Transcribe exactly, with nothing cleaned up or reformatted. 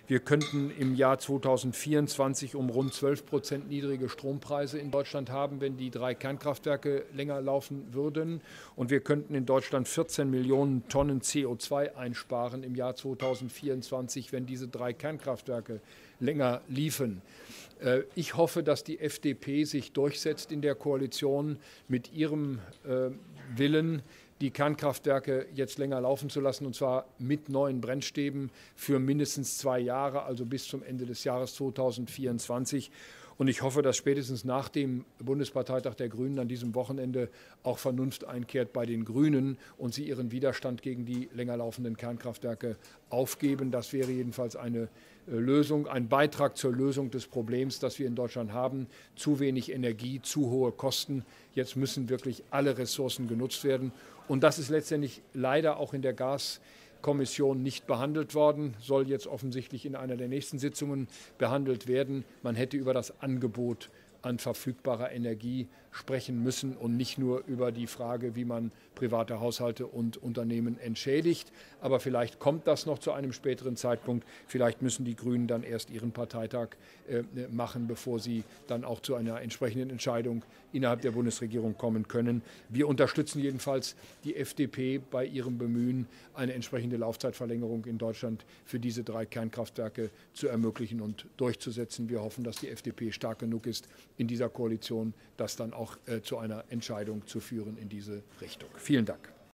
Wir könnten im Jahr zweitausendvierundzwanzig um rund zwölf Prozent niedrige Strompreise in Deutschland haben, wenn die drei Kernkraftwerke länger laufen würden. Und wir könnten in Deutschland vierzehn Millionen Tonnen C O zwei einsparen im Jahr zweitausendvierundzwanzig, wenn diese drei Kernkraftwerke länger liefen. Ich hoffe, dass die F D P sich durchsetzt in der Koalition mit ihrem Willen, die Kernkraftwerke jetzt länger laufen zu lassen, und zwar mit neuen Brennstäben für mindestens zwei Jahre, also bis zum Ende des Jahres zweitausendvierundzwanzig. Und ich hoffe, dass spätestens nach dem Bundesparteitag der Grünen an diesem Wochenende auch Vernunft einkehrt bei den Grünen und sie ihren Widerstand gegen die länger laufenden Kernkraftwerke aufgeben. Das wäre jedenfalls eine Lösung, ein Beitrag zur Lösung des Problems, das wir in Deutschland haben. Zu wenig Energie, zu hohe Kosten. Jetzt müssen wirklich alle Ressourcen genutzt werden. Und das ist letztendlich leider auch in der Gaskommission nicht behandelt worden, soll jetzt offensichtlich in einer der nächsten Sitzungen behandelt werden. Man hätte über das Angebot an verfügbarer Energie sprechen müssen und nicht nur über die Frage, wie man private Haushalte und Unternehmen entschädigt. Aber vielleicht kommt das noch zu einem späteren Zeitpunkt. Vielleicht müssen die Grünen dann erst ihren Parteitag äh, machen, bevor sie dann auch zu einer entsprechenden Entscheidung innerhalb der Bundesregierung kommen können. Wir unterstützen jedenfalls die F D P bei ihrem Bemühen, eine entsprechende Laufzeitverlängerung in Deutschland für diese drei Kernkraftwerke zu ermöglichen und durchzusetzen. Wir hoffen, dass die F D P stark genug ist, in dieser Koalition das dann auch äh, zu einer Entscheidung zu führen in diese Richtung. Vielen Dank.